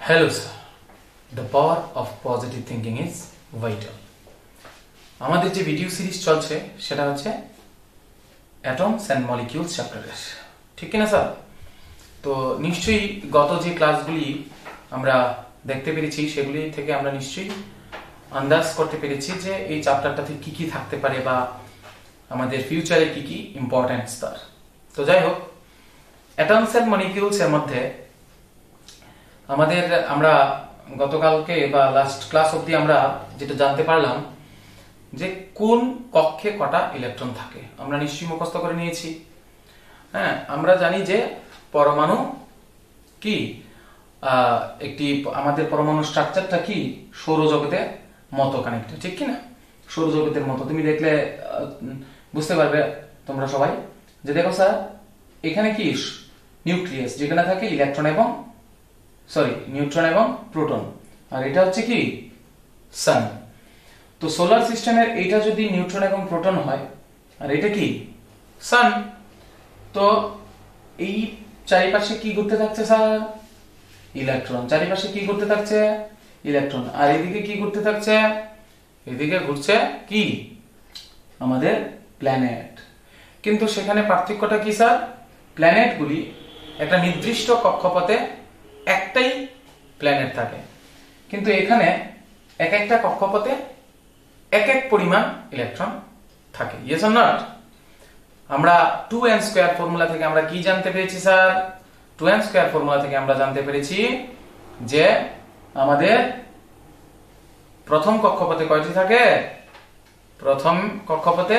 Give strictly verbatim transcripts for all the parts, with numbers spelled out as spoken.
Hello sir, the power of positive thinking is vital. আমাদের যে video series চলছে সেটা হচ্ছে অ্যাটমস এন্ড মলিকিউলস চ্যাপ্টারের, ঠিক কি না স্যার? তো নিশ্চয়ই গত যে ক্লাসগুলি আমরা দেখতে পেরেছি সেগুলি থেকে আমরা নিশ্চয়ই আন্দাজ করতে পেরেছি যে এই চ্যাপ্টারটাতে কি কি থাকতে পারে বা আমাদের ফিউচারে কি কি ইম্পর্টেন্স তার। তো যাই হোক, অ্যাটমস এন্ড মলিকিউলস এর মধ্যে আমাদের আমরা গতকালকে বা লাস্ট ক্লাস অবধি আমরা যেটা জানতে পারলাম যে কোন কক্ষে কটা ইলেকট্রন থাকে আমরা নিশ্চয়ই মুখস্থ করে নিয়েছি। হ্যাঁ, আমরা জানি যে পরমাণু কি একটি আমাদের পরমাণু স্ট্রাকচারটা কি সৌরজগতের মতো কানেক্টেড, ঠিক কি না? সৌরজগতের মতো তুমি দেখলে বুঝতে পারবে তোমরা সবাই যে দেখো স্যার এখানে কি নিউক্লিয়াস যেখানে থাকে ইলেকট্রন এবং সরি নিউট্রন এবং প্রোটন, আর এটা হচ্ছে কি সান। তো সোলার সিস্টেমের এটা যদি নিউট্রন এবং প্রোটন হয় আর এটা কি সান, তো এই চারিপাশে কি ঘুরতে থাকছে স্যার? ইলেকট্রন। চারিপাশে কি ঘুরতে থাকছে? ইলেকট্রন। আর এদিকে কি ঘুরতে থাকছে? এদিকে ঘুরছে কি আমাদের প্ল্যানেট। কিন্তু সেখানে পার্থক্যটা কি স্যার? প্ল্যানেটগুলি একটা নির্দিষ্ট কক্ষপথে একটাই প্ল্যানেট থাকে, কিন্তু এখানে এক একটা কক্ষপথে এক এক পরিমাণ ইলেকট্রন থাকে। Yes or not? আমরা টু এন স্কয়ার ফর্মুলা থেকে আমরা কি জানতে পেরেছি sir? Two N square formula থেকে আমরা জানতে পেরেছি যে আমাদের প্রথম কক্ষপথে কয়টি থাকে? প্রথম কক্ষপথে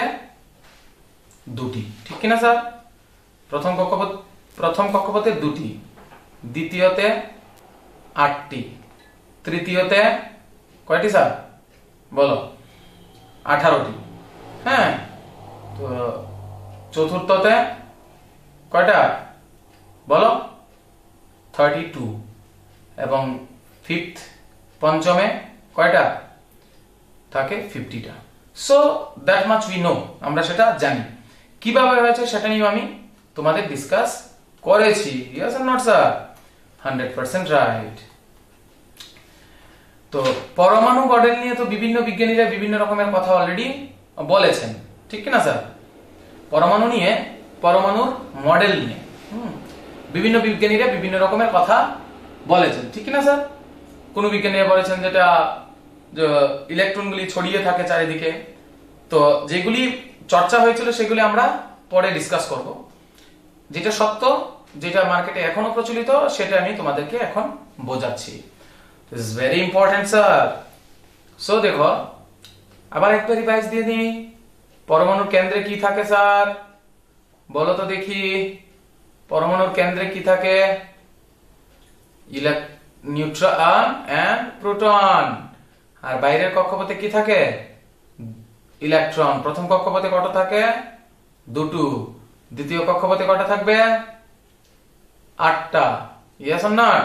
দুটি, ঠিক কিনা স্যার? প্রথম কক্ষপথ প্রথম কক্ষপথে দুটি, দ্বিতীয়তে আটটি, তৃতীয়তে কয়টি স্যার বলো? আঠারোটি। হ্যাঁ, তো চতুর্থতে কয়টা বলো? Thirty two. এবং ফিফথ পঞ্চমে কয়টা থাকে? ফিফটিটা। So that much we know, আমরা সেটা জানি। কিভাবে হয়েছে সেটা নিয়ে আমি তোমাদের ডিসকাস করেছি। Yes or not sir? Hundred percent right. তো পরমাণু মডেল নিয়ে তো বিভিন্ন বিজ্ঞানীরা বিভিন্ন রকমের কথা অলরেডি বলেছেন, ঠিক কি না স্যার? পরমাণু নিয়ে, পরমাণুর মডেল নিয়ে বিভিন্ন বিজ্ঞানীরা বিভিন্ন রকমের কথা বলেছেন, ঠিক কি না স্যার? কোন বিজ্ঞানীরা বলেছেন যেটা ইলেকট্রনগুলি ছড়িয়ে থাকে চারিদিকে। তো যেগুলি চর্চা হয়েছিল সেগুলি আমরা পরে ডিসকাস করব। যেটা সত্য, যেটা মার্কেটে এখনো প্রচলিত, সেটা আমি তোমাদেরকে এখন বোঝাচ্ছি। This is very important sir. So দেখো, আবার একটু রিভাইজ দিয়ে দিই। পরমাণুর কেন্দ্রে কি থাকে স্যার বলো তো দেখি? পরমাণুর কেন্দ্রে কি থাকে? Neutron and proton. আর বাইরের কক্ষপথে কি থাকে? ইলেকট্রন। প্রথম কক্ষপথে কত থাকে? দুটো। দ্বিতীয় কক্ষপথে কটা থাকবে? আটটা। Yes or not?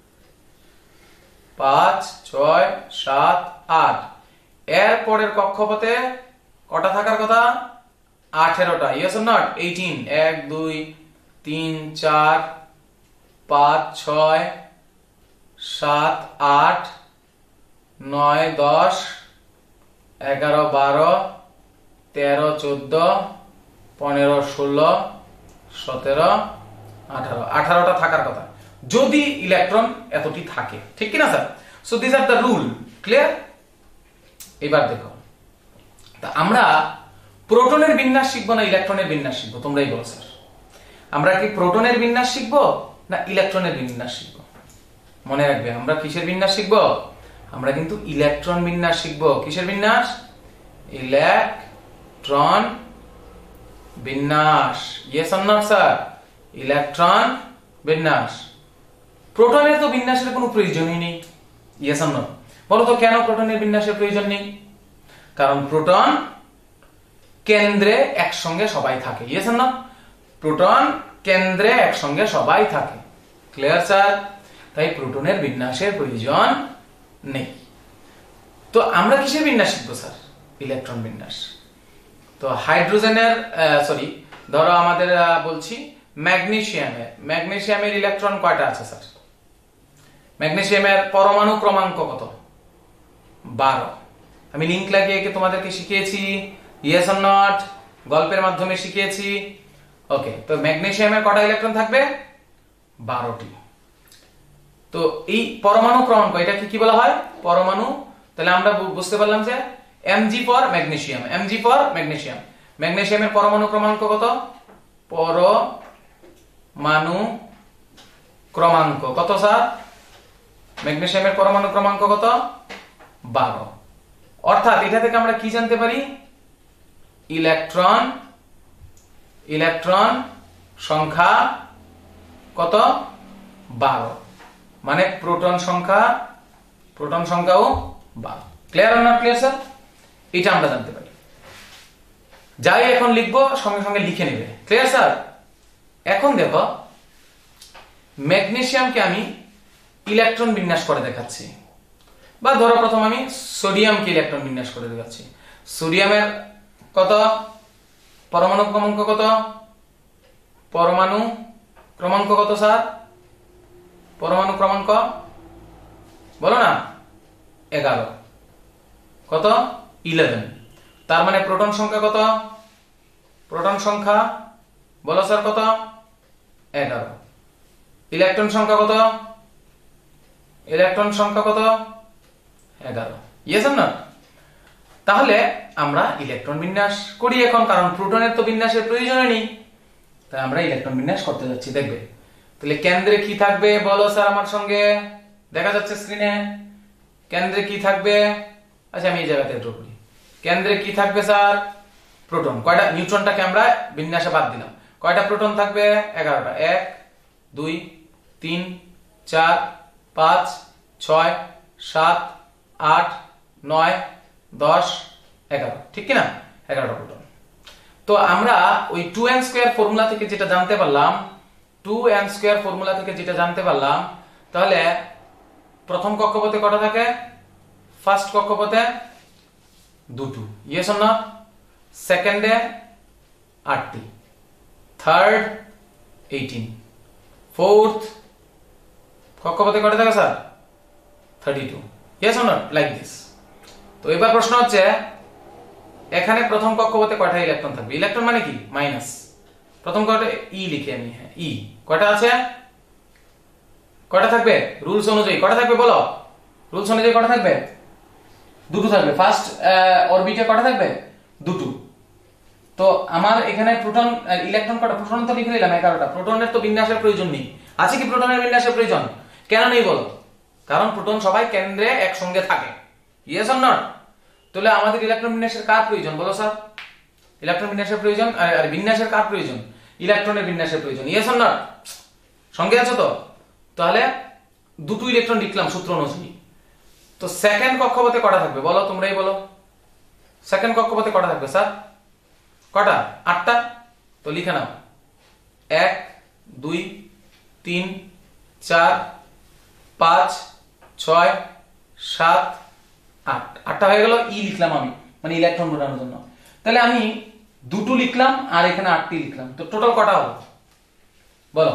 পাঁচ, ছয়, সাত, আট। এর পরের কক্ষপথে কটা থাকার কথা? আঠেরোটা। Yes or not? এইটিন। এক, দুই, তিন, চার, পাঁচ, ছয়, সাত, আট, নয়, দশ, এগারো, বারো, তেরো, চোদ্দ, পনেরো, ষোলো, সতেরো, আঠারো। আঠারোটা থাকার কথা যদি ইলেকট্রন এতটি থাকে, ঠিক কিনা sir? So this are the rule. Clear? এবার দেখো, তা আমরা প্রোটনের বিন্যাস শিখবো না ইলেকট্রনের বিন্যাস শিখবো? তোমরাই বলো স্যার। আমরা কি প্রোটনের বিন্যাস শিখবো না ইলেকট্রনের বিন্যাস শিখবো? মনে রাখবে, আমরা কিসের বিন্যাস শিখবো? আমরা কিন্তু ইলেকট্রন বিন্যাস শিখবো। কিসের বিন্যাস? ইলেকট্রন বিন্যাস। Yes or not sir? Electron বিন্যাস। প্রোটনের তো বিন্যাসের কোনো প্রয়োজনই নেই। Yes or not? বলো তো কেন প্রোটনের বিন্যাসের প্রয়োজন নেই? কারণ প্রোটন কেন্দ্রে একসঙ্গে সবাই থাকে। Yes or not? প্রোটন কেন্দ্রে একসঙ্গে সবাই থাকে। Clear sir? তাই প্রোটনের বিন্যাসের প্রয়োজন নেই। তো আমরা কিসের বিন্যাস শিখবো স্যার? ইলেকট্রন বিন্যাস। তো হাইড্রোজেনের সরি ধরো আমাদের বলছি ম্যাগনেসিয়ামের ম্যাগনেসিয়ামের ইলেকট্রন কয়টা আছে স্যার? ম্যাগনেসিয়ামের পরমাণু ক্রমাঙ্ক কত? বারো। আমি লিংক লাগিয়ে তোমাদেরকে শিখিয়েছি, ইয়েস অর নট, গল্পের মাধ্যমে শিখিয়েছি। ওকে, তো ম্যাগনেসিয়ামের কটা ইলেকট্রন থাকবে? বারোটি। তো এই পরমাণু ক্রমাঙ্ক, এটাকে কি বলা হয়? পরমাণু। তাহলে আমরা বুঝতে পারলাম যে MG for magnesium, MG for magnesium. ম্যাগনেসিয়ামের পরমাণু ক্রমাঙ্ক কত? পরমাণু ক্রমাঙ্ক কত স্যার? ম্যাগনেসিয়ামের পরমাণু ক্রমাঙ্ক কত? বারো। অর্থাৎ এটা থেকে আমরা কি জানতে পারি? ইলেকট্রন ইলেকট্রন সংখ্যা কত? বারো। মানে প্রোটন সংখ্যা প্রোটন সংখ্যাও বারো। Clear or not clear sir? এটা আমরা জানতে পারি। যাই এখন লিখবো, সঙ্গে সঙ্গে লিখে নেবে। Clear sir? এখন দেখো, ম্যাগনেসিয়ামকে আমি ইলেকট্রন বিন্যাস করে দেখাচ্ছি, বা ধরো প্রথম আমি সোডিয়ামকে ইলেকট্রন বিন্যাস করে দেখাচ্ছি। সোডিয়ামের কত পরমাণু ক্রমাঙ্ক কত? পরমাণু ক্রমাঙ্ক কত স্যার? পরমাণু ক্রমাঙ্ক বলো না। এগারো। কত? ইলেভেন। তার মানে প্রোটন সংখ্যা কত? প্রোটন সংখ্যা বলো স্যার কত? এগারো। ইলেকট্রন সংখ্যা কত? ইলেকট্রন সংখ্যা কত? এগারো। Yes or not? তাহলে আমরা ইলেকট্রন বিন্যাস করি এখন, কারণ প্রোটনের তো বিন্যাসের প্রয়োজন নেই, তাই আমরা ইলেকট্রন বিন্যাস করতে যাচ্ছি। দেখবে তাহলে কেন্দ্রে কি থাকবে বলো স্যার আমার সঙ্গে? দেখা যাচ্ছে স্ক্রিনে। কেন্দ্রে কি থাকবে? আচ্ছা আমি এই জায়গাতে ড্র করি। কেন্দ্রে কি থাকবে স্যার? প্রোটন। কয়টা? নিউট্রনটাকে আমরা বিন্যাসে বাদ দিলাম। কয়টা প্রোটন থাকবে? এগারোটা। এক, দুই, তিন, চার, পাঁচ, ছয়, সাত, আট, নয়, দশ, এগারো। ঠিক কিনা? এগারোটা প্রোটন। তো আমরা ওই টু এন স্কোয়ার ফর্মুলা থেকে যেটা জানতে পারলাম, টু এন স্কোয়ার ফর্মুলা থেকে যেটা জানতে পারলাম, তাহলে প্রথম কক্ষপথে কটা থাকে? ফার্স্ট কক্ষপথে দুটো। Yes or not? সেকেন্ডে আটটি, থার্ড এইটিন, ফোর্থ কক্ষপথে কটা থাকে sir? Thirty two. Yes or not? Like this. তো এবার প্রশ্ন হচ্ছে, এখানে প্রথম কক্ষপথে কয়টা ইলেকট্রন থাকবে? ইলেকট্রন মানে কি? মাইনাস। প্রথম কয়টা? ই লিখি আমি। হ্যাঁ, ই কয়টা আছে? কয়টা থাকবে? রুলস অনুযায়ী কয়টা থাকবে বলো? রুলস অনুযায়ী কয়টা থাকবে? দুটো থাকবে। ফার্স্ট অরবিটে কয়টা থাকবে? দুটো। তো আমার এখানে প্রোটন ইলেকট্রন কয়টা? প্রোটন তো লিখে দিলাম এগারোটা। প্রোটনের তো বিন্যাসের প্রয়োজন নেই। আছে কি প্রোটনের বিন্যাসের প্রয়োজন? কেন নেই বলো? কারণ প্রোটন সবাই কেন্দ্রে একসঙ্গে থাকে। Yes or not? তাহলে আমাদের ইলেকট্রন বিন্যাসের কার প্রয়োজন বলো স্যার? ইলেকট্রন বিন্যাসের প্রয়োজন। আর বিন্যাসের কার প্রয়োজন? ইলেকট্রনের বিন্যাসের প্রয়োজন। Yes or not? সঙ্গে আছো তো? তাহলে দুটো ইলেকট্রন লিখলাম সূত্র অনুযায়ী। তো সেকেন্ড কক্ষপথে কটা থাকবে বলো? তোমরাই বলো। সেকেন্ড কক্ষপথে কটা থাকবে স্যার? কটা? আটটা। তো লিখে নাও। এক, দুই, তিন, চার, পাঁচ, ছয়, সাত, আট। আটটা হয়ে গেল। ই লিখলাম আমি, মানে ইলেকট্রন বোঝানোর জন্য। তাহলে আমি দুটো লিখলাম আর এখানে আটটি লিখলাম। তো টোটাল কটা হলো বলো?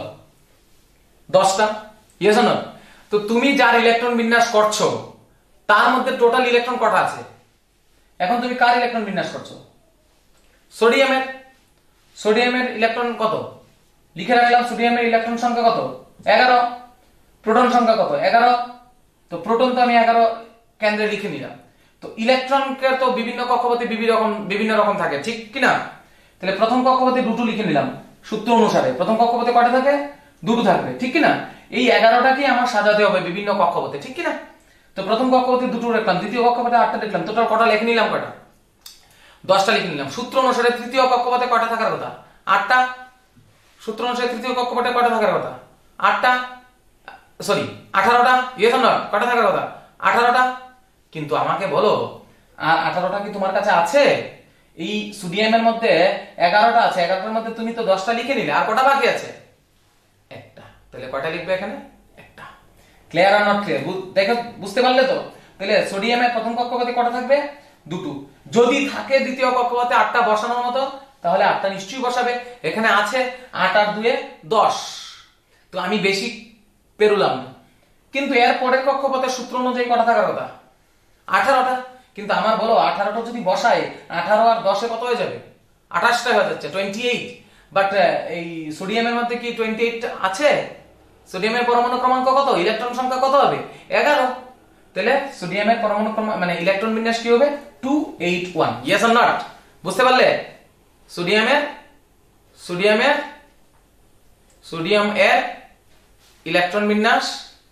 দশটা। Yes or not? তো তুমি যার ইলেকট্রন বিন্যাস করছো তার মধ্যে টোটাল ইলেকট্রন কটা আছে? এখন তুমি কার ইলেকট্রন বিন্যাস করছো? সোডিয়ামের। সোডিয়ামের ইলেকট্রন কত? লিখে রাখলাম। সোডিয়ামের ইলেকট্রন সংখ্যা কত? এগারো। প্রোটন সংখ্যা কত? এগারো। তো প্রোটন তো আমি এগারো কেন্দ্রে লিখে নিলাম। তো ইলেকট্রনকে তো বিভিন্ন কক্ষপথে বিভিন্ন রকম বিভিন্ন রকম থাকে, ঠিক কিনা? তাহলে প্রথম কক্ষপথে দুটো লিখে নিলাম সূত্র অনুসারে। প্রথম কক্ষপথে কয়টা থাকে? দুটো থাকবে, ঠিক কিনা? এই এগারোটাকে আমার সাজাতে হবে বিভিন্ন কক্ষপথে, ঠিক কিনা? তো প্রথম কক্ষপথে দুটো লিখলাম, দ্বিতীয় কক্ষপথে আটটা লিখলাম। টোটাল কটা লিখে নিলাম? কটা? দশটা লিখে নিলাম। সূত্র অনুসারে তৃতীয় কক্ষপথে কটা থাকার কথা? আটটা। সূত্র অনুসারে তৃতীয় কক্ষপথে কটা থাকার কথা? আটটা। সরি, আঠারোটা। Yes or not? কটা থাকার কথা? আঠারোটা। কিন্তু আমাকে বলো, আঠারোটা কি তোমার কাছে আছে? এই সোডিয়ামের মধ্যে এগারোটা আছে, এগারোটার মধ্যে তুমি তো দশটা লিখে নিলে, আর কটা বাকি আছে? একটা। তাহলে কয়টা লিখবে এখানে? একটা। Clear or not clear? দেখো, বুঝতে পারলে তো? তাহলে সোডিয়ামের প্রথম কক্ষপথে কটা থাকবে? দুটো। যদি থাকে দ্বিতীয় কক্ষপথে আটটা বসানোর মতো, তাহলে আটটা নিশ্চয়ই বসাবে। এখানে আছে আট আর দুয়ে দশ। তো আমি বেশি পেরুলাম না। কিন্তু এর পরের কক্ষপথের সূত্র অনুযায়ী কটা থাকার কথা? আঠারোটা। কিন্তু আমার বলো আঠারোটা যদি বসাই, আঠারো আর দশে কত হয়ে যাবে? আঠাশটা হয়ে যাচ্ছে, টোয়েন্টি এইট। বাট এই সোডিয়ামের মধ্যে কি টোয়েন্টি এইট আছে? সোডিয়ামের পরমাণু ক্রমাঙ্ক কত? ইলেকট্রন সংখ্যা কত হবে? এগারো। তাহলে সোডিয়ামের পরমাণু মানে ইলেকট্রন বিন্যাস কি হবে? Two eight one. Yes or not? বুঝতে পারলে? সোডিয়ামের সোডিয়ামের সোডিয়াম এর ইলেকট্রন বিন্যাস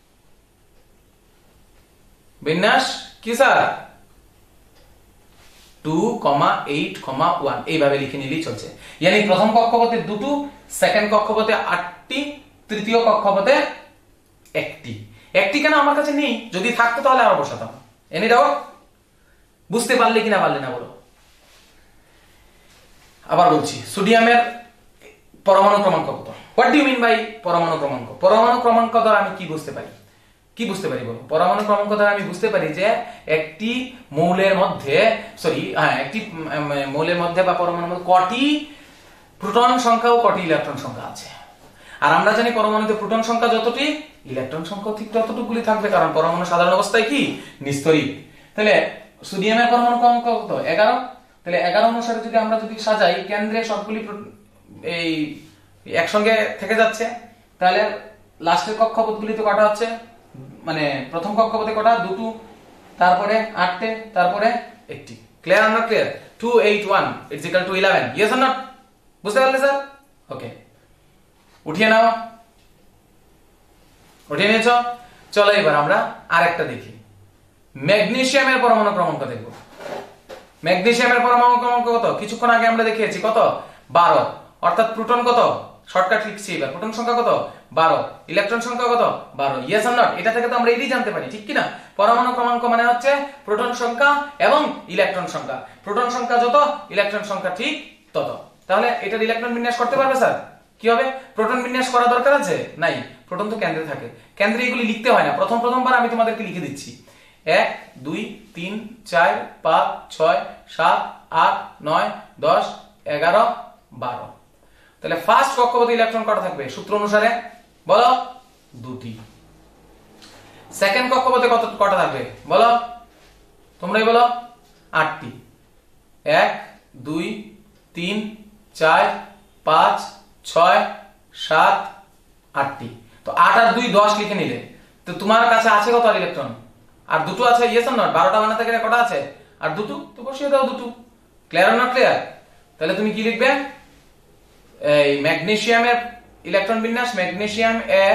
বিন্যাস কি স্যার? Two eight one. এইভাবে লিখে নিলেই চলছে। यानी প্রথম কক্ষপথে দুটো, সেকেন্ড কক্ষপথে আটটি, তৃতীয় কক্ষপথে একটি। একটি কেন আমার কাছে নেই, যদি থাকতো তাহলে আরো বসাতাম। Any doubt? বুঝতে পারলে কিনা পারলে না বলো। আবার বলছি, সোডিয়ামের পরমাণু ক্রমাঙ্ক কত? What do you mean by পরমাণু ক্রমাঙ্ক? পরমাণু ক্রমাঙ্ক দ্বারা আমি কি বুঝতে পারি? কি বুঝতে পারি বলো? পরমাণু ক্রমাঙ্ক দ্বারা আমি বুঝতে পারি যে একটি মৌলের মধ্যে সরি হ্যাঁ একটি মৌলের মধ্যে বা পরমাণুর মধ্যে কটি প্রোটন সংখ্যা ও কটি ইলেকট্রন সংখ্যা আছে। আর আমরা জানি পরমাণুতে প্রোটন সংখ্যা যতটি, ইলেকট্রন সংখ্যা ঠিক ততটুকুই থাকবে, কারণ পরমাণু সাধারণ অবস্থায় কি নিস্তরিক। তাহলে সোডিয়ামের পরমাণু ক্রমাঙ্ক কত? এগারো। তাহলে এগারো অনুসারে যদি আমরা যদি সাজাই, কেন্দ্রে সবগুলি এই একসঙ্গে থেকে যাচ্ছে, তাহলে লাস্টের কক্ষপথগুলি তো কটা হচ্ছে? মানে প্রথম কক্ষপথে কটা? দুটো, তারপরে আটটে, তারপরে একটি। Clear or not clear? Two eight one it's equal to eleven. Yes or not? বুঝতে পারলে স্যার? ওকে, উঠিয়ে নাও। উঠিয়ে নিয়েছো? চলো এবার আমরা আরেকটা দেখি। ম্যাগনেসিয়ামের পরমাণু ক্রমাঙ্ক দেখব। ম্যাগনেসিয়ামের পরমাণু ক্রমাঙ্ক কত? কিছুক্ষণ আগে আমরা দেখিয়েছি কত? বারো। অর্থাৎ প্রোটন কত? শর্টকাট লিখছি এবার। প্রোটন সংখ্যা কত? বারো। ইলেকট্রন সংখ্যা কত? বারো। Yes or not? এটা থেকে তো আমরা এটাই জানতে পারি, ঠিক কি না? পরমাণু ক্রমাঙ্ক মানে হচ্ছে প্রোটন সংখ্যা এবং ইলেকট্রন সংখ্যা। প্রোটন সংখ্যা যত, ইলেকট্রন সংখ্যা ঠিক তত। তাহলে এটার ইলেকট্রন বিন্যাস করতে পারবে স্যার? কি হবে? প্রোটন বিন্যাস করা দরকার আছে? নাই, প্রোটন তো কেন্দ্রে থাকে। কেন্দ্রে এগুলি লিখতে হয় না। প্রথম প্রথমবার আমি তোমাদেরকে লিখে দিচ্ছি। এক, দুই, তিন, চার, পাঁচ, ছয়, সাত, আট, নয়, দশ, এগারো, বারো। তাহলে ফার্স্ট কক্ষপথে ইলেকট্রন কটা থাকবে সূত্র অনুসারে? বলো। দুটি। সেকেন্ড কক্ষপথে কত কটা থাকবে বলো? তোমরাই বলো। আটটি। এক, দুই, তিন, চার, পাঁচ, ছয়, সাত, আটটি। তো আট আর দুই দশ লিখে নিলে। তো তোমার কাছে আছে কত ইলেকট্রন? আর দুটো আছে। Yes or not? বারোটা বানাতে গেলে কটা আছে? আর দুটো, তো বসিয়ে দাও দুটো। Clear or not clear? তাহলে তুমি কি লিখবে? এই ম্যাগনেসিয়ামের ইলেকট্রন বিন্যাস, ম্যাগনেসিয়াম এর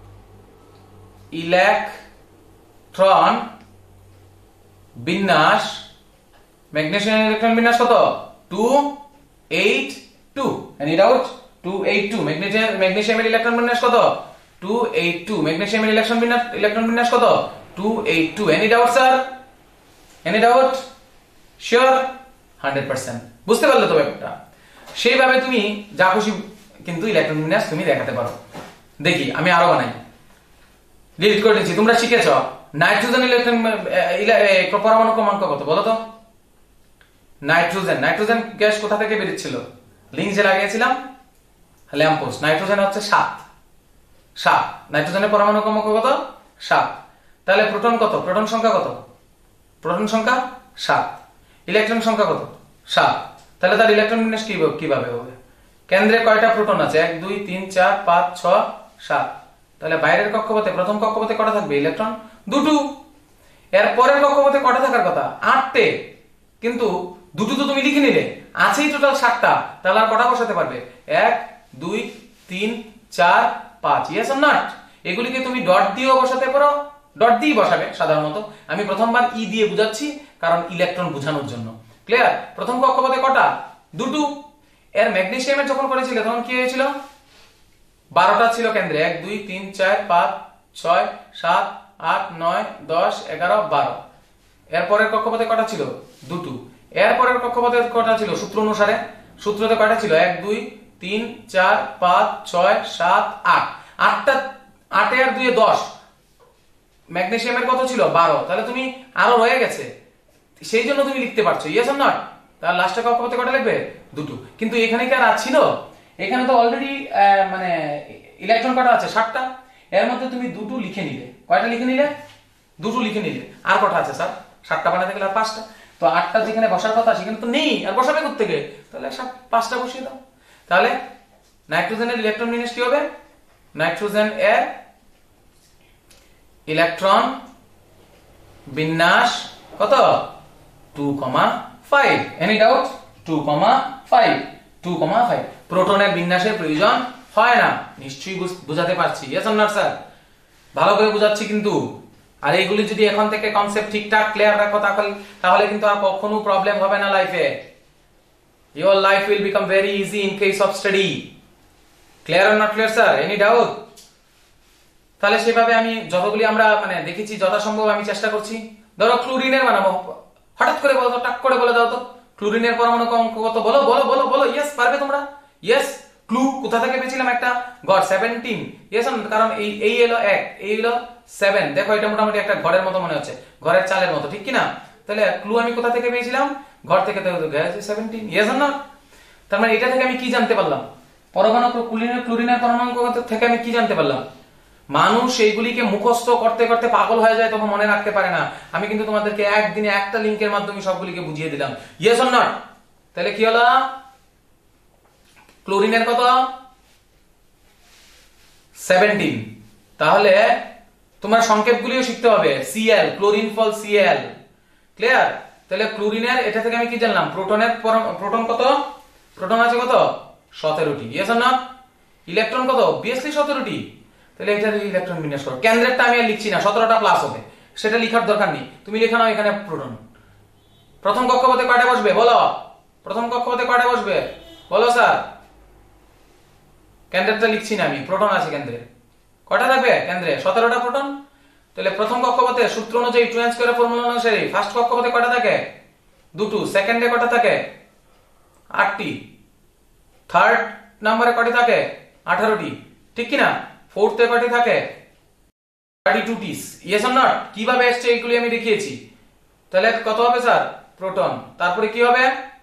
ইলেকট্রন বিন্যাস, ম্যাগনেসিয়াম ইলেকট্রন বিন্যাস কত? Two eight two. Any doubt? Two eight two. Magnesium ম্যাগনেসিয়ামের ইলেকট্রন বিন্যাস কত? Two eight two. ম্যাগনেসিয়ামের ইলেকট্রন বিন্যাস ইলেকট্রন বিন্যাস কত? Two eight two. Any doubt sir? Any doubt? Sure? Hundred percent. বুঝতে পারলে তো ব্যাপারটা? সেইভাবে তুমি যা খুশি কিন্তু ইলেকট্রন বিন্যাস তুমি দেখাতে পারো। দেখি আমি আরো বানাই। ডিলিট করে দিচ্ছি। তোমরা শিখেছ নাইট্রোজেন ইলেকট্রন পরমাণু ক্রমাঙ্ক কত বলো তো? নাইট্রোজেন নাইট্রোজেন গ্যাস কোথা থেকে বেরিয়েছিল? লিঙ্ক যে লাগিয়েছিলাম ল্যাম্পোস্ট। নাইট্রোজেন হচ্ছে সাত। সাত। নাইট্রোজেনের পরমাণু ক্রমাঙ্ক কত? সাত। তাহলে প্রোটন কত? প্রোটন সংখ্যা কত? প্রোটন সংখ্যা সাত। ইলেকট্রন সংখ্যা কত? সাত। তাহলে তার ইলেকট্রন বিন্যাস কিভাবে হবে? কেন্দ্রে কয়টা প্রোটন আছে? এক, দুই, তিন, চার, পাঁচ, ছয়, সাত। তাহলে বাইরের কক্ষপথে প্রথম কক্ষপথে কটা থাকবে ইলেকট্রন? দুটো। এর পরের কক্ষপথে কটা থাকার কথা? আটটে। কিন্তু দুটো তো তুমি লিখে নিলে, আছেই টোটাল সাতটা। তাহলে আর কটা বসাতে পারবে? এক, দুই, তিন, চার, পাঁচ। Yes or not? এগুলিকে তুমি ডট দিয়েও বসাতে পারো, ডট দিয়ে বসাবে সাধারণত। আমি প্রথমবার ই দিয়ে বুঝাচ্ছি কারণ ইলেকট্রন বোঝানোর জন্য। ক্লিয়ার? প্রথম কক্ষপথে কটা? দুটো। এর ম্যাগনেসিয়ামের যখন করেছিল তখন কি হয়েছিল? বারোটা ছিল কেন্দ্রে। এক, দুই, তিন, চার, পাঁচ, ছয়, সাত, আট, নয়, দশ, এগারো, বারো। এর পরের কক্ষপথে কটা ছিল? দুটো। এর পরের কক্ষপথে কটা ছিল সূত্র অনুসারে? সূত্রতে কয়টা ছিল? এক, দুই, তিন, চার, পাঁচ, ছয়, সাত, আট। আটটা। আটে আর দুই দশ। ম্যাগনেসিয়ামের কত ছিল? বারো। তাহলে তুমি আরো রয়ে গেছে, সেই জন্য তুমি লিখতে পারছো। Yes or not? তাহলে লাস্টে কক্ষপথে কটা লিখবে? দুটো। কিন্তু এখানে কি আর ছিল? এখানে তো অলরেডি মানে ইলেকট্রন কটা আছে? সাতটা। এর মধ্যে তুমি দুটো লিখে নিলে, কয়টা লিখে নিলে? দুটো লিখে নিলে। আর কটা আছে স্যার? সাতটা বানাতে গেলে আর পাঁচটা। তো আটটা যেখানে বসার কথা সেখানে তো নেই, আর বসাবে কোথা থেকে? তাহলে পাঁচটা বসিয়ে দাও। তাহলে নাইট্রোজেনের ইলেকট্রন বিন্যাস কি হবে? নাইট্রোজেন এর ইলেকট্রন বিন্যাস কত? Two comma five. Any doubt? Two comma five, two comma five. প্রোটনের বিন্যাসের প্রয়োজন হয় না, নিশ্চয়ই বুঝাতে পারছি? Yes or not sir? ভালো করে বুঝাচ্ছি কিন্তু। আর এইগুলি যদি এখন থেকে কনসেপ্ট ঠিকঠাক ক্লিয়ার রাখো তাহলে তাহলে কিন্তু আর কখনো প্রবলেম হবে না লাইফে। Your life will become very easy in case of study. Clear or not clear sir? Any doubt? তাহলে সেভাবে আমি যতগুলি আমরা মানে দেখেছি যথাসম্ভব আমি চেষ্টা করছি। ধরো ক্লোরিনের বানাবো, হঠাৎ করে বলো তো, টাক করে বলে দাও তো ক্লোরিনের পরমাণু অঙ্ক কত? বলো বলো বলো বলো। ইয়েস, পারবে তোমরা? ইয়েস। ক্লু কোথা থেকে পেয়েছিলাম? একটা গড় সেভেন্টিন। ইয়েস, কারণ এই এই এলো এক, এই হলো সেভেন। দেখো এটা মোটামুটি একটা ঘরের মতো মনে হচ্ছে, ঘরের চালের মতো, ঠিক কিনা? তাহলে ক্লু আমি কোথা থেকে পেয়েছিলাম? ঘর থেকে। সেভেন্টিন। ইয়েস না? তার মানে এটা থেকে আমি কি জানতে পারলাম? পরমাণু ক্লোরিনের ক্লোরিনের পরমাণু থেকে আমি কি জানতে পারলাম? মানুষ এইগুলিকে মুখস্থ করতে করতে পাগল হয়ে যায়, তখন মনে রাখতে পারে না। আমি কিন্তু তোমাদেরকে একদিনে একটা লিঙ্কের মাধ্যমে সবগুলিকে বুঝিয়ে দিলাম। Yes or not? তাহলে কি হলো? ক্লোরিনের কত? সেভেন্টিন। তাহলে তোমার সংকেতগুলিও শিখতে হবে। CL, chlorine for CL. Clear? তাহলে ক্লোরিনের এটা থেকে আমি কি জানলাম? প্রোটনের প্রোটন কত? প্রোটন আছে কত? সতেরোটি। Yes or not? ইলেকট্রন কত? অবভিয়াসলি সতেরোটি। তাহলে এটা ইলেকট্রন বিন্যাস করো। কেন্দ্রেরটা আমি আর লিখছি না, সতেরোটা প্লাস হবে, সেটা লিখার দরকার নেই। তুমি লিখে নাও এখানে প্রোটন। প্রথম কক্ষপথে কয়টা বসবে বলো? প্রথম কক্ষপথে কয়টা বসবে বলো স্যার? কেন্দ্রেরটা লিখছি না আমি, প্রোটন আছে কেন্দ্রে। কয়টা থাকবে কেন্দ্রে? সতেরোটা প্রোটন। তাহলে প্রথম কক্ষপথে সূত্র অনুযায়ী টু এন স্কয়ার ফর্মুলা অনুসারে ফার্স্ট কক্ষপথে কয়টা থাকে? দুটো। সেকেন্ডে কয়টা থাকে? আটটি। থার্ড নম্বরে কয়টি থাকে? আঠারোটি, ঠিক কিনা? ফোর্থে কয়টি থাকে? থার্টি টু টি। Yes or not? কিভাবে আসছে এইগুলি আমি দেখিয়েছি। তাহলে কত হবে স্যার? প্রোটন। তারপরে কি হবে?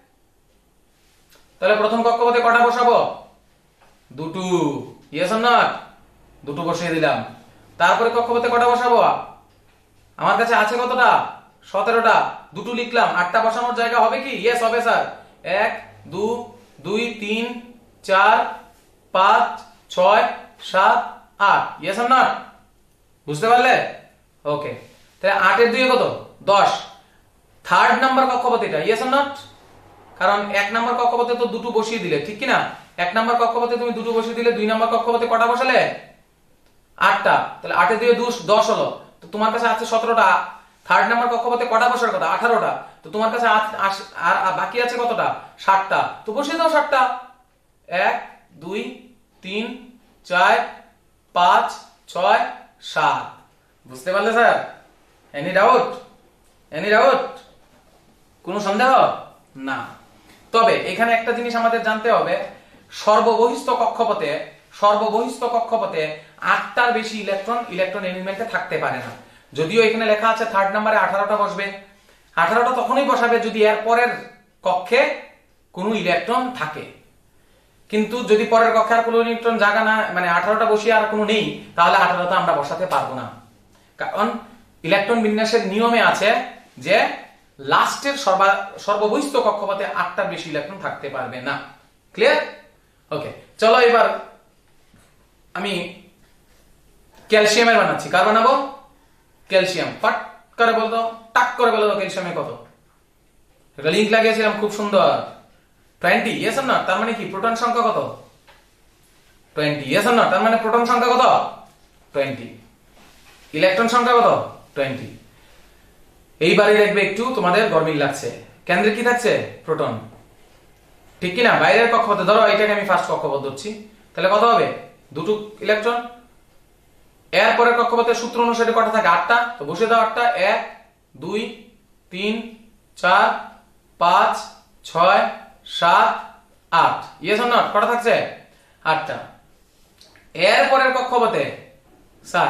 তাহলে প্রথম কক্ষপথে কয়টা বসাবো? দুটো। Yes or not? দুটো বসিয়ে দিলাম। তারপরে কক্ষপথে কয়টা বসাবো? আমার কাছে আছে কতটা? সতেরোটা। দুটো লিখলাম, আটটা বসানোর জায়গা হবে কি? ইয়েস হবে স্যার। এক, দু, দুই, তিন, চার, পাঁচ, ছয়, সাত, আট। Yes or not? বুঝতে পারলে? ওকে। তাহলে আটের দুই কত? দশ। থার্ড নাম্বার কক্ষপথ এটা। Yes or not? কারণ এক নাম্বার কক্ষপথে তো দুটো বসিয়ে দিলে, ঠিক কিনা? এক নাম্বার কক্ষপথে তুমি দুটো বসিয়ে দিলে, দুই নাম্বার কক্ষপথে কটা বসালে? আটটা। তাহলে আটের দুই দশ হলো। তো তোমার কাছে আছে সতেরোটা। থার্ড নাম্বার কক্ষপথে কটা বসার কথা? আঠারোটা। তো তোমার কাছে আর বাকি আছে কতটা? ষাটটা। তো বসিয়ে দাও ষাটটা। এক, দুই, তিন, চার, পাঁচ, ছয়, সাত। বুঝতে পারলে sir? Any doubt? Any doubt? কোনো সন্দেহ? না। তবে এখানে একটা জিনিস আমাদের জানতে হবে, সর্ববহিস্থ কক্ষপথে সর্ববহিস্থ কক্ষপথে আটটার বেশি ইলেকট্রন ইলেকট্রন এলিমেন্টে থাকতে পারে না। যদিও এখানে লেখা আছে থার্ড নাম্বারে আঠারোটা বসবে। আঠারোটা তখনই বসাবে যদি এর পরের কক্ষে কোনো ইলেকট্রন থাকে। কিন্তু যদি পরের কক্ষে আর কোনো ইলেকট্রন জায়গা না, মানে আঠারোটা বসিয়ে আর কোনো নেই, তাহলে আঠারোটা আমরা বসাতে পারবো না। কারণ ইলেকট্রন বিন্যাসের নিয়মে আছে যে লাস্টের সর্ববহিস্থ কক্ষপথে আটটার বেশি ইলেকট্রন থাকতে পারবে না। ক্লিয়ার? ওকে, চলো এবার আমি ক্যালসিয়ামের বানাচ্ছি। কার বানাবো? ক্যালসিয়াম। ফাট করে বলতো, টাক করে বলতো ক্যালসিয়ামে কত? একটা লিংক লাগিয়েছিলাম খুব সুন্দর, টোয়েন্টি। Yes or not? তার মানে কি প্রোটন সংখ্যা কত? টোয়েন্টি। Yes or not? তার মানে প্রোটন সংখ্যা কত? টোয়েন্টি। ইলেকট্রন সংখ্যা কত? টোয়েন্টি। এইবারে দেখবে একটু তোমাদের গরমিল লাগছে। কেন্দ্রে কি থাকছে? প্রোটন, ঠিক কিনা? বাইরের কক্ষপথে ধরো এটাকে আমি ফার্স্ট কক্ষপথ ধরছি, তাহলে কত হবে? দুটো ইলেকট্রন। এর পরের কক্ষপথের সূত্র অনুসারে কটা থাকে? আটটা। তো বসে দাও আটটা। এক, দুই, তিন, চার, পাঁচ, ছয়, সাত, আট। Yes or not? কটা থাকছে? আটটা। এর পরের কক্ষপথে স্যার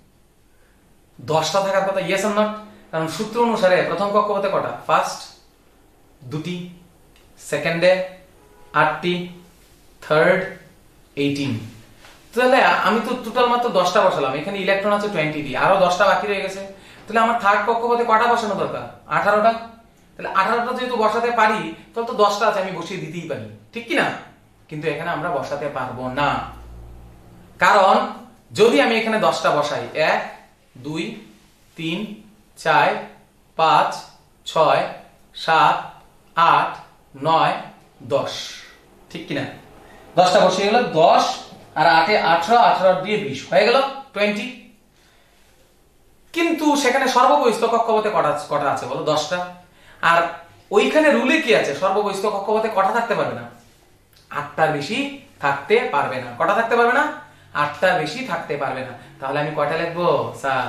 দশটা থাকার কথা। Yes or not? কারণ সূত্র অনুসারে প্রথম কক্ষপথে কটা? ফার্স্ট দুটি, সেকেন্ডে আটটি, থার্ড এইটিন। তাহলে আমি তো টোটাল মাত্র দশটা বসালাম, এখানে ইলেকট্রন আছে টোয়েন্টি, আরো দশটা বাকি রয়ে গেছে, তাহলে আমার থার্ড কক্ষপথে কটা বসানো দরকার? আঠারোটা। তাহলে আঠারোটা যেহেতু বসাতে পারি, তাহলে তো দশটা আছে, আমি বসিয়ে দিতেই পারি, ঠিক কি না? কিন্তু এখানে আমরা বসাতে পারবো না, কারণ যদি আমি এখানে দশটা বসাই, এক দুই তিন চার পাঁচ ছয় সাত আট নয় দশ, ঠিক কিনা? দশটা বসিয়ে গেল, দশ আর আটে আঠারো, আঠারো দিয়ে বিশ হয়ে গেল টোয়েন্টি। কিন্তু সেখানে সর্ববহিস্থ কক্ষপথে কটা কটা আছে বলো? দশটা। আর ওইখানে রুলে কি আছে? সর্ববহিস্থ কক্ষপথে কটা থাকতে পারবে না? আটটার বেশি থাকতে পারবে না। কটা থাকতে পারবে না? আটটার বেশি থাকতে পারবে না। তাহলে আমি কয়টা লিখবো স্যার?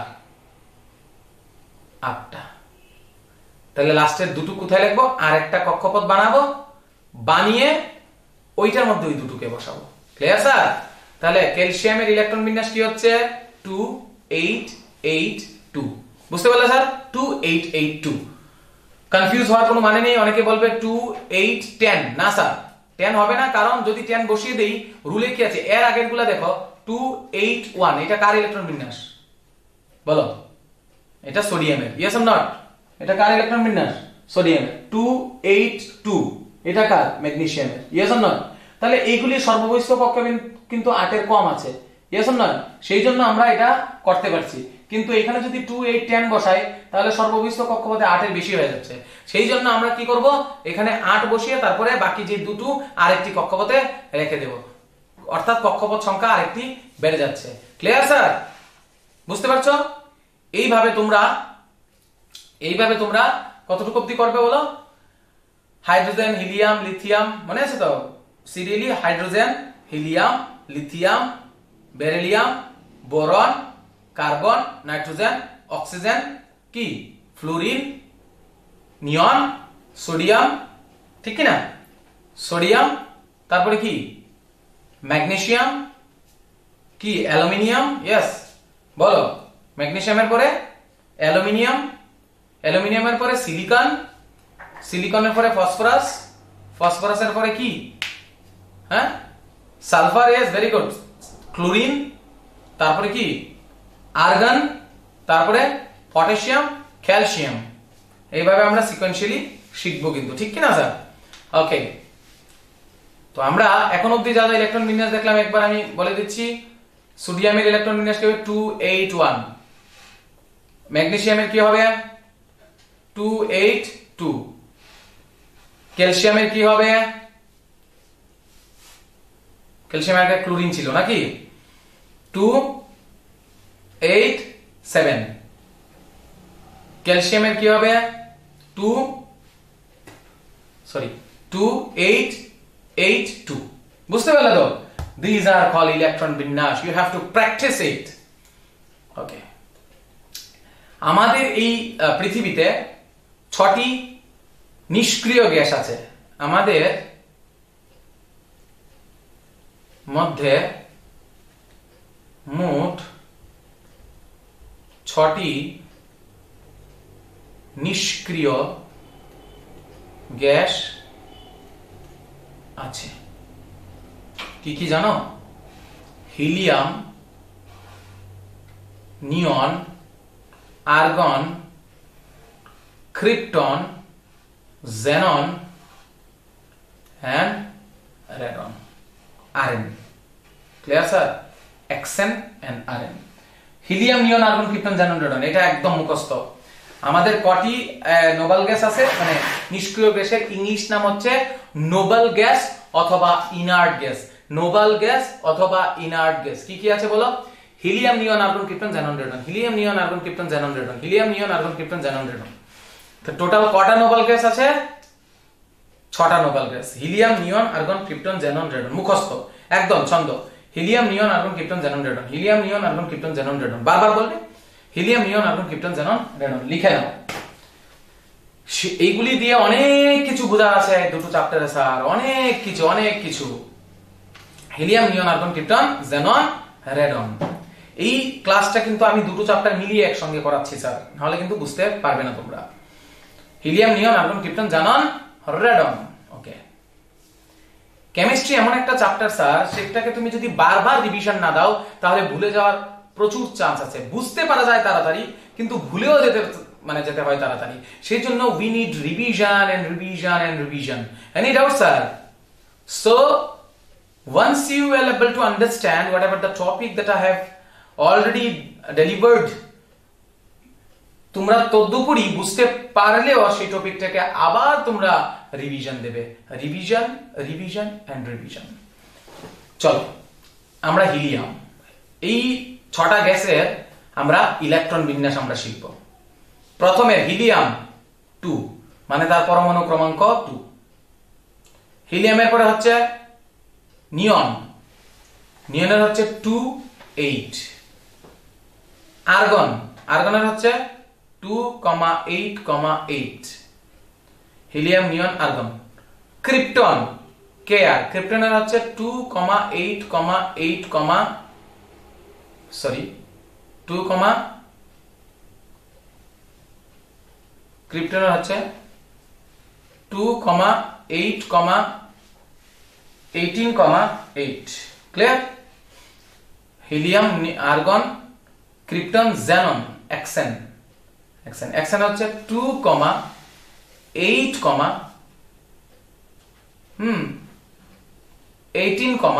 আটটা। তাহলে লাস্টের দুটো কোথায় লিখবো? আর একটা কক্ষপথ বানাবো, বানিয়ে ওইটার মধ্যে ওই দুটোকে বসাবো। Clear sir? তাহলে ক্যালসিয়ামের ইলেকট্রন বিন্যাস কি হচ্ছে? Two eight eight two. বুঝতে পারলে sir? Two eight eight two. Confuse হওয়ার কোনো মানে নেই। অনেকে বলবে টু এইট টেন। না স্যার, টেন হবে না, কারণ যদি টেন বসিয়ে দেই, রুলে কি আছে? এর আগের গুলা দেখো, টু এইট ওয়ান, এটা কার ইলেকট্রন বিন্যাস বলো? এটা সোডিয়ামের। Yes or not? এটা কার ইলেকট্রন বিন্যাস? সোডিয়ামের। টু এইট টু, এটা কার? ম্যাগনেসিয়ামের। Yes or not? তাহলে এইগুলি সর্ববহিস্থ কক্ষ কিন্তু আটের কম আছে। Yes or not? সেই জন্য আমরা এটা করতে পারছি। কিন্তু এখানে যদি টু এইট টেন বসাই, তাহলে সর্ববহিস্থ কক্ষপথে আটের বেশি হয়ে যাচ্ছে। সেই জন্য আমরা কি করব? এখানে আট বসিয়ে তারপরে বাকি যে দুটো আরেকটি কক্ষপথে রেখে দেব, অর্থাৎ কক্ষপথ সংখ্যা আরেকটি বেড়ে যাচ্ছে। Clear sir? বুঝতে পারছো? এইভাবে তোমরা এইভাবে তোমরা কতটুকু অবধি করবে বলো? হাইড্রোজেন, হিলিয়াম, লিথিয়াম, মনে আছে তো? Serially hydrogen, helium, lithium, beryllium, boron, carbon, nitrogen, oxygen, কি ফ্লোরিন, নিয়ন, সোডিয়াম, ঠিক কি না? সোডিয়াম, তারপরে কি ম্যাগনেসিয়াম, কি অ্যালুমিনিয়াম। ইয়েস বলো, ম্যাগনেসিয়ামের পরে অ্যালুমিনিয়াম, অ্যালুমিনিয়ামের পরে সিলিকন, সিলিকনের পরে ফসফরাস, ফসফরাসের পরে কি? হ্যাঁ sulphur. Yes very good. Chlorine, তারপরে কি আর্গন, তারপরে পটাশিয়াম, ক্যালসিয়াম। এইভাবে আমরা সিকোয়েন্সিয়ালি শিখবো কিন্তু, ঠিক কি না স্যার? ওকে, তো আমরা এখন অবধি যা যা ইলেকট্রন বিন্যাস দেখলাম একবার আমি বলে দিচ্ছি। সোডিয়ামের ইলেকট্রন বিন্যাস কি হবে? Two eight one. ম্যাগনেসিয়ামের কি হবে? Two eight two. ক্যালসিয়ামের কি হবে? ক্যালসিয়ামের একটা ক্লোরিন ছিল নাকি? Two eight seven. ক্যালসিয়ামের কি হবে? Two sorry two eight eight two. বুঝতে পারলে তো? These are called electron বিন্যাস. You have to practice it. Okay. আমাদের এই পৃথিবীতে ছটি নিষ্ক্রিয় গ্যাস আছে। আমাদের মধ্যে মোট ছটি নিষ্ক্রিয় গ্যাস আছে। কি কি জানো? Helium, neon, argon, krypton, xenon and radon. Rn. Clear sir? Xn and Rn. Helium, neon, argon, krypton, xenon, radon, এটা একদম মুখস্থ। আমাদের কটি নোবেল গ্যাস আছে, মানে নিষ্ক্রিয় গ্যাসের ইংলিশ নাম হচ্ছে নোবেল গ্যাস অথবা ইনার্ট গ্যাস। নোবেল গ্যাস অথবা ইনার্ট গ্যাস কি কি আছে বলো? Helium, neon, argon, krypton, xenon, radon। Helium, neon, argon, krypton, xenon, radon। Helium, neon, argon, krypton, xenon, radon। তো টোটাল কটা নোবেল গ্যাস আছে? ছটা noble gas. Helium, neon, argon, krypton, xenon, radon। মুখস্থ একদম ছন্দ। Helium, neon, argon, krypton, xenon, radon। Helium, neon, argon, krypton, xenon, radon। বারবার বলবে helium, neon, argon, krypton, xenon, radon। লিখে নাও। এইগুলি দিয়ে অনেক কিছু বোঝা আছে দুটো চ্যাপ্টারে স্যার, অনেক কিছু অনেক কিছু। Helium, neon, argon, krypton, xenon, radon। এই ক্লাসটা কিন্তু আমি দুটো চ্যাপ্টার মিলিয়ে একসঙ্গে করাচ্ছি স্যার, নাহলে কিন্তু বুঝতে পারবে না তোমরা। Helium, neon, argon, krypton, xenon, radon। Okay, chemistry এমন একটা চ্যাপ্টার স্যার, সেটাকে তুমি যদি বারবার রিভিশন না দাও তাহলে ভুলে যাওয়ার প্রচুর চান্স আছে। বুঝতে পারা যায় তাড়াতাড়ি, কিন্তু ভুলেও যেতে মানে যেতে হয় তাড়াতাড়ি। সেই জন্য we need revision and revision and revision. Any doubt sir? So once you are able to understand whatever the topic that I have already delivered, তোমরা তদুপরি বুঝতে পারলেও সেই টপিকটাকে আবার তোমরা রিভিশন দেবে। Revision revision and revision. চলো আমরা হিলিয়াম, এই ছটা গ্যাসের আমরা ইলেকট্রন বিন্যাস আমরা শিখব। প্রথমে হিলিয়াম টু, মানে তার পরমাণু ক্রমাঙ্ক টু। হিলিয়ামের পরে হচ্ছে নিয়ন, নিয়নের হচ্ছে টু এইট। আর্গন, আর্গনের হচ্ছে two comma eight comma eight. Helium, neon, argon. Krypton, K R, ক্রিপ্টনের হচ্ছে two comma eight comma eight comma sorry two comma ক্রিপ্টনের হচ্ছে two comma eight comma eighteen comma eight. Clear? Helium, argon, krypton, xenon, X N. X N X N হচ্ছে two comma eight comma hmm eighteen comma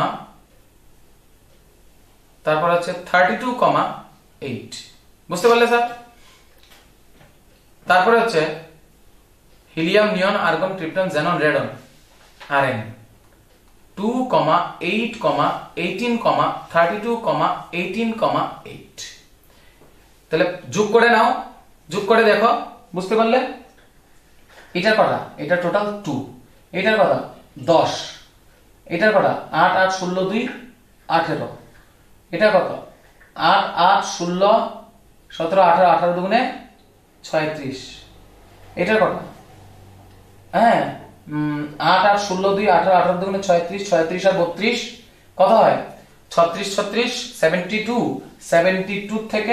তারপর হচ্ছে thirty two comma eight. বুঝতে পারলে sir? তারপরে হচ্ছে helium, neon, argon, krypton, xenon, radon, RN. Two comma eight comma eighteen comma thirty two comma eighteen comma eight. তাহলে যোগ করে নাও, যোগ করে দেখো, বুঝতে পারলে? এটার কথা, এটা টোটাল টু, এটার কথা দশ, এটার কথা আট আট ষোলো দুই আঠেরো, এটা কত আট আট ষোলো সতেরো আঠারো, আঠারো দুগুণে ছয়ত্রিশ, এটার কথা হ্যাঁ আট আট ষোলো দুই আঠারো, আঠারো দুগুণে ছয়ত্রিশ, ছয়ত্রিশ আর বত্রিশ কত হয়? ছত্রিশ, ছত্রিশ সেভেন্টি টু, সেভেন্টি টু থেকে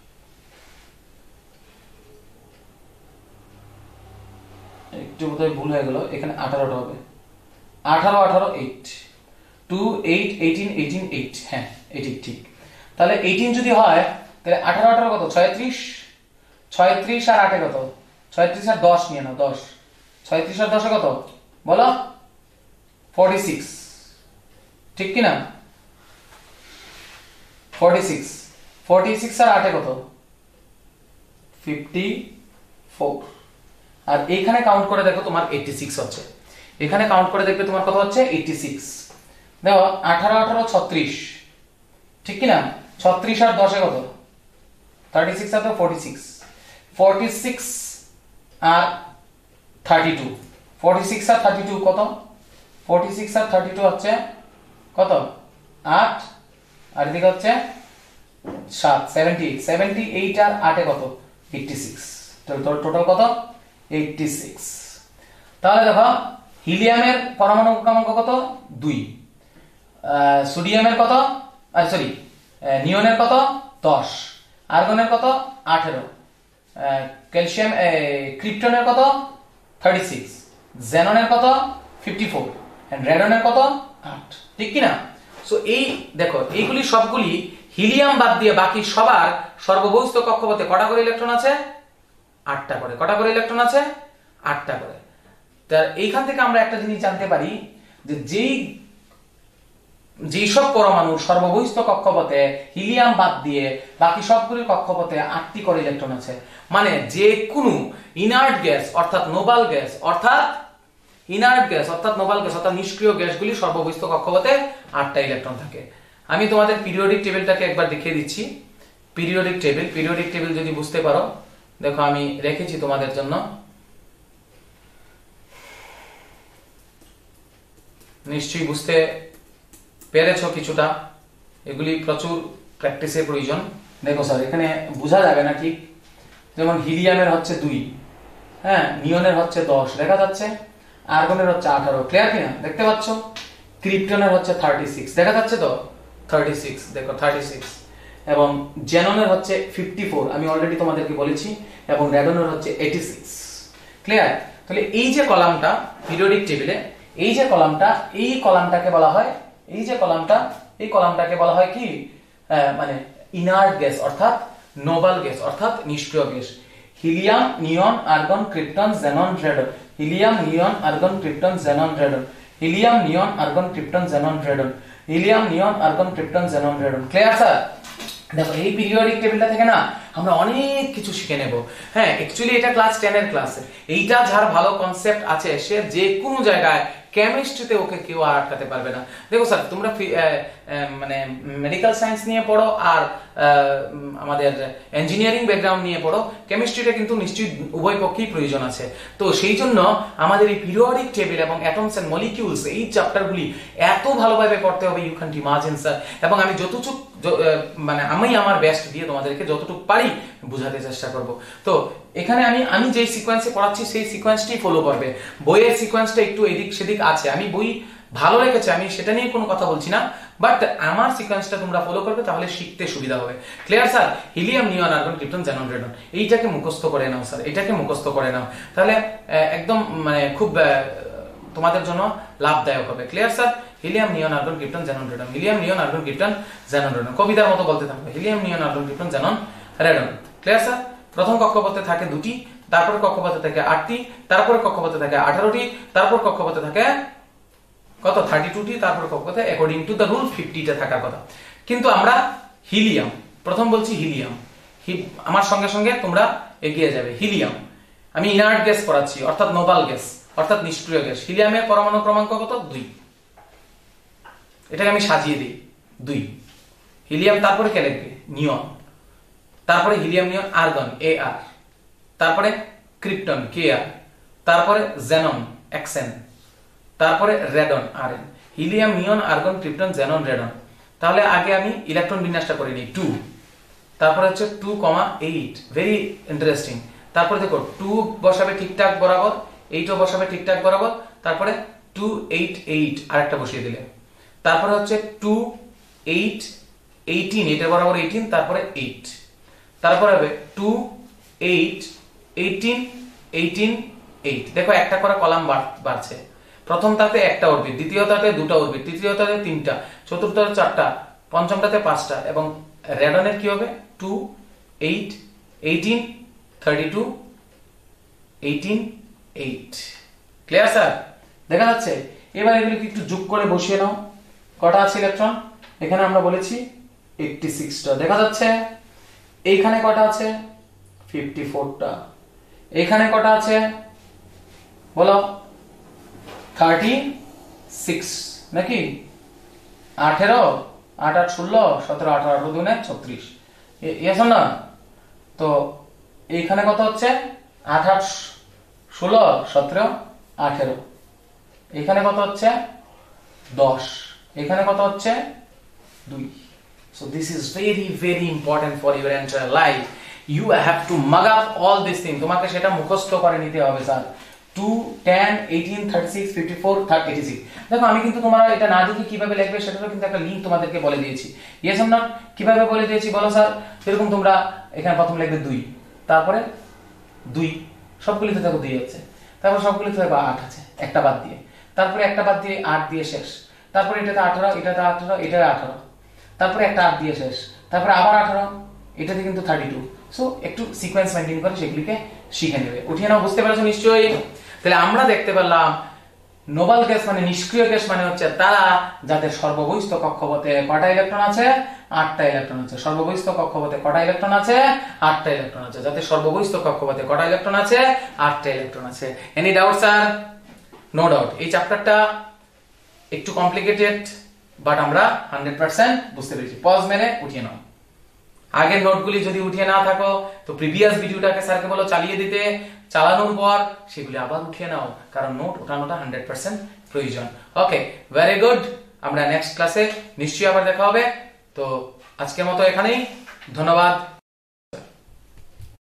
একটু বোধহয় ভুল হয়ে গেল, এখানে আঠারোটা হবে। আঠারো আঠারো eight, two eight eighteen eighteen eight, হ্যাঁ এটি ঠিক। তাহলে এইটিন যদি হয় তাহলে আঠারো আঠারো কত? ছয়ত্রিশ, ছয়ত্রিশ আর আটে কত? ছয়ত্রিশ আর দশ নিয়ে নাও, দশ, ছয়ত্রিশ আর দশে কত বলো? ফর্টি সিক্স, ঠিক কিনা? ফর্টি সিক্স, ফর্টি সিক্স আর আটে কত? Fifty four. আর এইখানে কাউন্ট করে দেখো তোমার এইটি সিক্স হচ্ছে, এখানে কাউন্ট করে দেখবে তোমার কত হচ্ছে? Eighty six. দেখো আঠারো আঠারো ছত্রিশ, ঠিক কিনা? ছত্রিশ আর দশে কত? থার্টি সিক্স আর তো ফর্টি সিক্স, ফর্টি সিক্স আর থার্টি টু, ফর্টি সিক্স আর থার্টি টু কত? ফর্টি সিক্স আর থার্টি টু হচ্ছে কত? আট, আর এদিকে হচ্ছে সাত, সেভেন্টি এইট, সেভেন্টি এইট আর আটে কত? Eighty six. টোটাল কত? Eighty six. তাহলে দেখো হিলিয়ামের পরমাণু ক্রমাঙ্ক কত? দুই। সোডিয়ামের কত? সরি নিয়নের কত? দশ। আর্গনের কত? আঠেরো। ক্যালসিয়াম ক্রিপ্টনের কত? Thirty six. জ্যাননের কত? Fifty four. এন্ড রেডনের কত? আট। ঠিক কি না? সো এই দেখো এইগুলি সবগুলি হিলিয়াম বাদ দিয়ে বাকি সবার সর্ববহিস্থ কক্ষপথে কটা করে ইলেকট্রন আছে? আটটা করে। কটা করে ইলেকট্রন আছে? আটটা করে। তার এইখান থেকে আমরা একটা জিনিস জানতে পারি যে যেই যেসব পরমাণু সর্ববহিস্থ কক্ষপথে হিলিয়াম বাদ দিয়ে বাকি সবগুলির কক্ষপথে আটটি করে ইলেকট্রন আছে, মানে যে কোনো ইনার্ট গ্যাস অর্থাৎ নোবাল গ্যাস অর্থাৎ ইনার্ট গ্যাস অর্থাৎ নোবাল গ্যাস অর্থাৎ নিষ্ক্রিয় গ্যাসগুলি সর্ববহিস্থ কক্ষপথে আটটা ইলেকট্রন থাকে। আমি তোমাদের পিরিয়ডিক টেবিলটাকে একবার দেখিয়ে দিচ্ছি। পিরিয়ডিক টেবিল, পিরিয়ডিক টেবিল যদি বুঝতে পারো, দেখো আমি রেখেছি তোমাদের জন্য। নিশ্চয়ই বুঝতে পেরেছ কিছুটা, এগুলি প্রচুর প্র্যাকটিসের প্রয়োজন। দেখো স্যার এখানে বোঝা যাবে না ঠিক, যেমন হিলিয়ামের হচ্ছে দুই, হ্যাঁ নিয়নের হচ্ছে দশ দেখা যাচ্ছে, আর্গনের হচ্ছে আঠারো, ক্লিয়ার কিনা? দেখতে পাচ্ছ। ক্রিপ্টনের হচ্ছে থার্টি সিক্স দেখা যাচ্ছে তো, থার্টি সিক্স দেখো থার্টি সিক্স, এবং জ্যাননের হচ্ছে ফিফটি ফোর আমি অলরেডি তোমাদেরকে বলেছি, এবং রেডনের হচ্ছে এইটি সিক্স। ক্লিয়ার? তাহলে এই যে কলামটা পিরিয়ডিক টেবিলে, এই যে কলামটা, এই কলামটাকে বলা হয়, এই যে কলামটা, এই কলামটাকে বলা হয় কি মানে ইনার্ট গ্যাস অর্থাৎ নোবেল গ্যাস অর্থাৎ নিষ্ক্রিয় গ্যাস। Helium, neon, argon, krypton, xenon, radon. Helium, neon, argon, krypton, xenon, radon. Helium, neon, argon, krypton, xenon, radon. Helium, neon, argon, krypton, xenon, radon. Clear sir? দেখো এই পিরিয়ডিক টেবিলটা থেকে না আমরা অনেক কিছু শিখে নেব। হ্যাঁ, অ্যাকচুয়ালি এটা ক্লাস টেন এর ক্লাস। এইটা যার ভালো কনসেপ্ট আছে সে যে কোনো জায়গায় কেমিস্ট্রিতে ওকে কেউ আর আটকাতে পারবে না। দেখো স্যার, তোমরা মানে মেডিকেল সায়েন্স নিয়ে পড়ো আর আমাদের ইঞ্জিনিয়ারিং ব্যাকগ্রাউন্ড নিয়ে পড়ো, কেমিস্ট্রিটা কিন্তু নিশ্চয়ই উভয় পক্ষেই প্রয়োজন আছে। তো সেই জন্য আমাদের এই পিরিয়ডিক টেবিল এবং অ্যাটমস এন্ড মলিকিউলস এই চ্যাপ্টারগুলি এত ভালোভাবে পড়তে হবে, ইউ ক্যান ইমাজিন স্যার। এবং আমি যতটুকু মানে আমি আমার বেস্ট দিয়ে তোমাদেরকে যতটুকু পারি বোঝাতে চেষ্টা করব। তো এখানে আমি আমি যে সিকোয়েন্সে পড়াচ্ছি সেই সিকোয়েন্সটি ফলো করবে। বইয়ের সিকোয়েন্সটা একটু এদিক সেদিক আছে, আমি বই ভালো লেগেছে আমি সেটা নিয়ে কোনো কথা বলছি না, বাট আমার সিকোয়েন্সটা তোমরা ফলো করবে তাহলে শিখতে সুবিধা হবে। Clear sir? Helium, neon, argon, krypton, xenon, radon এইটাকে মুখস্থ করে নাও স্যার, এটাকে মুখস্থ করে নাও, তাহলে একদম মানে খুব তোমাদের জন্য লাভদায়ক হবে। Clear sir? Helium, neon, argon, krypton, xenon, radon. Helium, neon, argon, krypton, xenon, radon. কবিতার মতো বলতে থাকবে, helium, neon, argon, krypton, xenon, radon. Clear sir? প্রথম কক্ষপথে থাকে দুটি, তারপরে কক্ষপথে থাকে আটটি, তারপরে কক্ষপথে থাকে আঠারোটি, তারপর কক্ষপথে থাকে কত থার্টি টু টি, তারপর কক্ষপথে according to the rule fifty টা থাকার কথা। কিন্তু আমরা হিলিয়াম প্রথম বলছি, হিলিয়াম আমার সঙ্গে সঙ্গে তোমরা এগিয়ে যাবে। হিলিয়াম আমি ইনার্ট গ্যাস পড়াচ্ছি অর্থাৎ নোবেল গ্যাস অর্থাৎ নিষ্ক্রিয় গ্যাস। হিলিয়ামের পরমাণু ক্রমাঙ্ক কত? দুই। এটাকে আমি সাজিয়ে দিই দুই। হিলিয়াম তারপরে কে লিখবে? নিয়ন। তারপরে হিলিয়াম, নিয়ন, আর্গন এ আর, তারপরে ক্রিপ্টন কে আর, তারপরে জেনন এক্সএন, তারপরে radon R N. Helium, neon, argon, krypton, xenon, radon. তাহলে আগে আমি ইলেকট্রন বিন্যাসটা করে নিই। টু, তারপরে হচ্ছে two comma eight, very interesting. তারপরে দেখো টু বসাবে ঠিকঠাক বরাবর, এইটও বসাবে ঠিকঠাক বরাবর, তারপরে টু এইট এইট আরেকটা বসিয়ে দিলে, তারপরে হচ্ছে টু এইট এইটিন, এটা বরাবর এইটিন, তারপরে এইট, তারপরে হবে two eight eighteen eighteen eight. দেখো একটা করে কলাম বাড়ছে, প্রথমটাতে একটা অরবিট, দ্বিতীয়টাতে দুটো অরবিট, তৃতীয়টাতে তিনটা, চতুর্থটাতে চারটা, পঞ্চমটাতে পাঁচটা, এবং রেডনের কি হবে? Two eight eighteen thirty two eighteen eight. Clear sir? দেখা যাচ্ছে? এবার এগুলিকে একটু যোগ করে বসিয়ে নাও। কটা আছে ইলেকট্রন? এখানে আমরা বলেছি এইটটি সিক্স টা। দেখা যাচ্ছে? এইখানে কটা আছে? ফিফটি ফোর টা। এখানে কটা আছে বলো? থার্টি সিক্স নাকি? আঠেরো, আট আট ষোলো, সতেরো, আঠারো, আঠারো দুনে ছত্রিশ। ইয়েস না? তো এইখানে কত হচ্ছে? আট আট ষোলো, সতেরো, আঠেরো। এখানে কত হচ্ছে? দশ। এখানে কত হচ্ছে? দুই। So this is very very important for your entire life. You have to mug up all these things. তোমাকে সেটা মুখস্থ করে নিতে হবে sir. Two, ten, eighteen, thirty six, fifty four, eighty six. দেখো আমি কিন্তু তোমরা এটা না দেখে কিভাবে লিখবে সেটারও কিন্তু একটা লিংক তোমাদেরকে বলে দিয়েছি। Yes or not? কিভাবে বলে দিয়েছি বলো স্যার? এরকম তোমরা এখানে প্রথম লিখবে দুই, তারপরে দুই, সবগুলিতে দেখো দুই আছে, তারপর সবগুলিতে দেখো আট আছে একটা বাদ দিয়ে, তারপরে একটা বাদ দিয়ে আট দিয়ে শেষ, তারপরে এটাতে আঠারো, এটাতে আঠারো, এটাতে আঠারো, তারপরে একটা আট দিয়ে শেষ, তারপরে আবার আঠারো, এটাতে কিন্তু থার্টি টু। সো একটু সিকোয়েন্স মেইনটেইন করে সেগুলিকে শিখে নেবে। উঠিয়ে নাও। বুঝতে পেরেছো নিশ্চয়ই? তাহলে আমরা দেখতে পেলাম নোবেল গ্যাস মানে নিষ্ক্রিয় গ্যাস মানে হচ্ছে তারা যাদের সর্ববহিস্থ কক্ষপথে কয়টা ইলেকট্রন আছে? আটটা ইলেকট্রন আছে। সর্ববহিস্থ কক্ষপথে কয়টা ইলেকট্রন আছে? আটটা ইলেকট্রন আছে। যাদের সর্ববহিস্থ কক্ষপথে কয়টা ইলেকট্রন আছে? আটটা ইলেকট্রন আছে। Any doubt sir? No doubt. এই চ্যাপ্টারটা একটু কমপ্লিকেটেড, বাট আমরা হান্ড্রেড পার্সেন্ট বুঝতে পেরেছি। পজ মেরে উঠিয়ে নাও। আগের নোটগুলি যদি উঠিয়ে না থাকো তো প্রিভিয়াস ভিডিওটাকে স্যারকে বলো চালিয়ে দিতে, চালানোর পর সেগুলি আবার উঠিয়ে নাও, কারণ নোট ওঠানোটা হান্ড্রেড পার্সেন্ট প্রয়োজন। Okay, very good. আমরা নেক্সট ক্লাসে নিশ্চয়ই আবার দেখা হবে। তো আজকের মতো এখানেই, ধন্যবাদ।